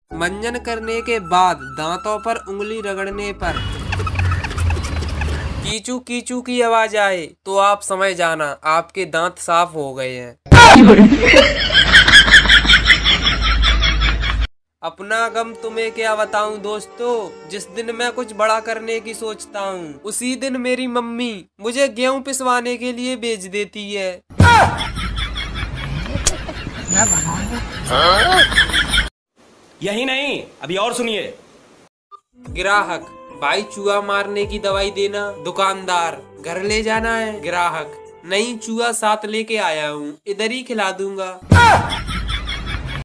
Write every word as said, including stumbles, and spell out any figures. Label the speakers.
Speaker 1: मंजन करने के बाद दांतों पर उंगली रगड़ने पर कीचू कीचू की आवाज आए तो आप समझ जाना आपके दांत साफ हो गए हैं। अपना गम तुम्हें क्या बताऊं दोस्तों, जिस दिन मैं कुछ बड़ा करने की सोचता हूँ उसी दिन मेरी मम्मी मुझे गेहूं पिसवाने के लिए भेज देती है।
Speaker 2: यही नहीं, अभी और सुनिए।
Speaker 1: ग्राहक, भाई चूहा मारने की दवाई देना। दुकानदार, घर ले जाना है। ग्राहक, नहीं चूहा साथ लेके आया हूँ, इधर ही खिला दूंगा।